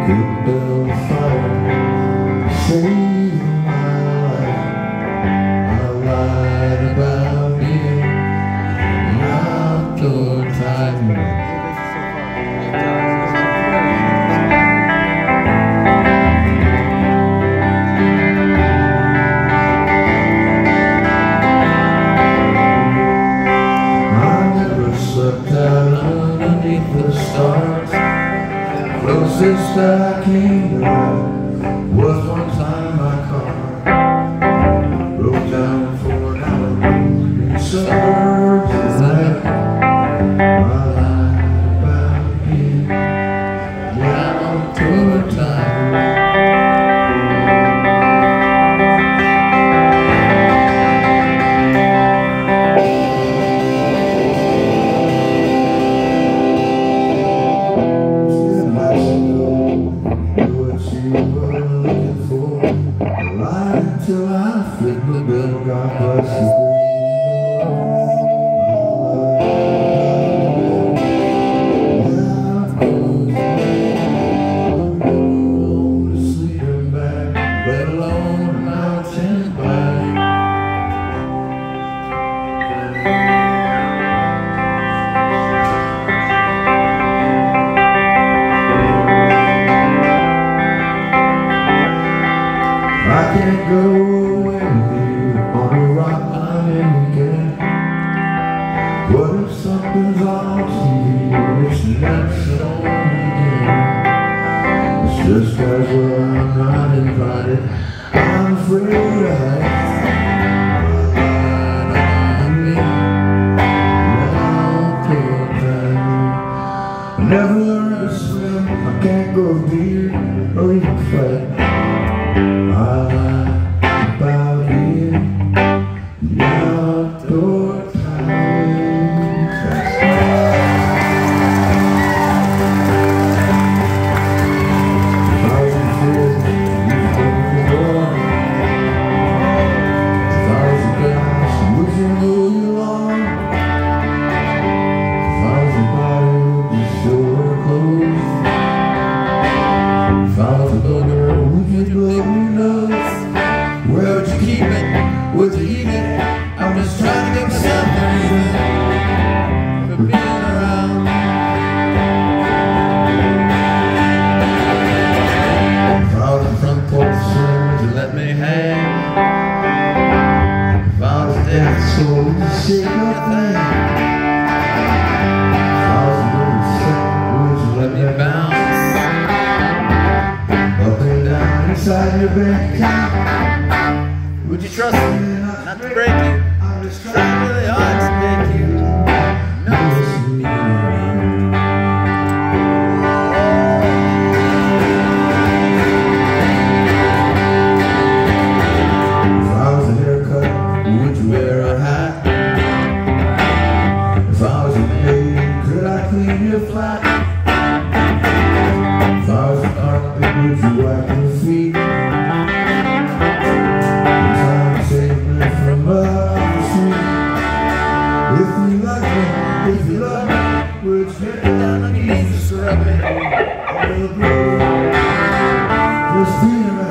Good bell fire, save my life. I lied about being an outdoor type. Slept out underneath the stars. Closest I came to life was one time my car broke down for an hour in suburbs of that. I lied about being down to a time. Till I flip the bill, God bless you. Sleeping bag, let alone a mountain bike. I can't go with you on a rock climbing weekend. What if something's on TV and it's not shown again? It's just casual, I'm not invited. I'm afraid I never learned to swim. I can't go deep or even fight. I lie about being the outdoor time. If I was in prison, you'd open the door. If I was a guy, would you move you along? If I was a body, would you show her clothes? If I was a booger, would you blow me nose? Where would you keep it? Would you eat it? I'm just trying to get myself a reason for being around. If I was a front porch swing, would you let me hang? If I was a dead soul, would you shake a thing? If I was a little sick, would you let me bounce up and down inside your bank account? Would you trust me not to break you? I'm just trying really hard to make you notice me. If I was a haircut, would you wear a hat? If I was a maid, could I clean your flat? If I was a carpet, would you wipe your feet? From up the street. If you like me, if you love me, would you get down on your knees and rub me on the blue? Just being around.